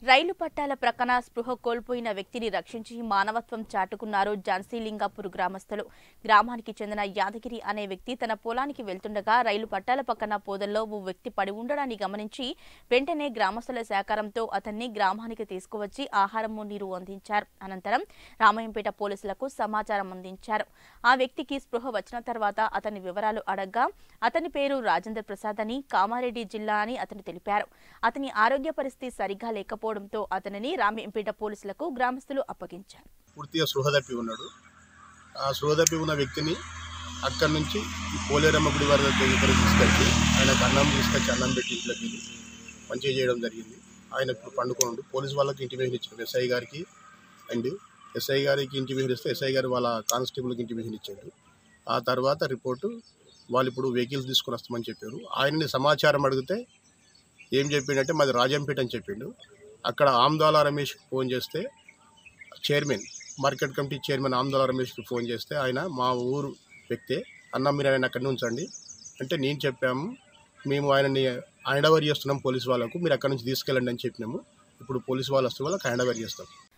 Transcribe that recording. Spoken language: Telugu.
రైలు పట్టాల ప్రక్కన స్పృహ కోల్పోయిన వ్యక్తిని రక్షించి మానవత్వం చాటుకున్నారు ఝాన్సీలింగాపూర్ గ్రామస్తులు. గ్రామానికి చెందిన యాదగిరి అనే వ్యక్తి తన పొలానికి వెళ్తుండగా రైలు పట్టాల పక్కన పొదల్లో ఓ వ్యక్తి పడి ఉండడాన్ని గమనించి వెంటనే గ్రామస్తుల సహకారంతో అతన్ని గ్రామానికి తీసుకువచ్చి ఆహారము నీరు అందించారు. అనంతరం రామాయంపేట పోలీసులకు సమాచారం అందించారు. ఆ వ్యక్తికి స్పృహ వచ్చిన తర్వాత అతని వివరాలు అడగ్గా అతని పేరు రాజేంద్ర ప్రసాద్ అని, కామారెడ్డి జిల్లా అని అతను తెలిపారు. అతని ఆరోగ్య పరిస్థితి సరిగా లేకపోవడంతో అతనిని రామాయంపేట పోలీసులకు గ్రామస్తులు అప్పగించారు. పూర్తిగా స్పృహ తప్పి ఉన్నాడు. ఆ స్పృహ తప్పి ఉన్న వ్యక్తిని అక్కడి నుంచి పోలేరమ్మ గుడి వారి దగ్గర తీసుకొచ్చి ఆయనకు అన్నం పెట్టి ఇంట్లోకి మంచిగా చేయడం జరిగింది. ఆయన ఇప్పుడు పండుకోండు. పోలీసు వాళ్ళకి ఇంటిమేషన్ ఇచ్చాడు. ఎస్ఐ గారికి ఇంటిమేషన్ ఇస్తే ఎస్ఐ గారు వాళ్ళ కానిస్టేబుల్కి ఇంటిమేషన్ ఇచ్చాడు. ఆ తర్వాత రిపోర్టు వాళ్ళు ఇప్పుడు వెహికల్స్ తీసుకొని వస్తామని చెప్పారు. ఆయనని సమాచారం అడిగితే ఏం చెప్పిండంటే మాది రాజంపేట అని చెప్పిండు. అక్కడ ఆమ్దాల రమేష్కి ఫోన్ చేస్తే మార్కెట్ కమిటీ చైర్మన్ ఆమ్దాల రమేష్కి ఫోన్ చేస్తే ఆయన మా ఊరు వ్యక్తే, అన్న మీరు ఆయన అక్కడి ఉంచండి అంటే నేను చెప్పాము, మేము ఆయనని హ్యాండ్ ఓవర్ చేస్తున్నాం పోలీసు వాళ్ళకు, మీరు అక్కడి నుంచి తీసుకెళ్ళండి అని చెప్పినాము. ఇప్పుడు పోలీసు వాళ్ళు వస్తే వాళ్ళకి హ్యాండ్ ఓవర్ చేస్తాం.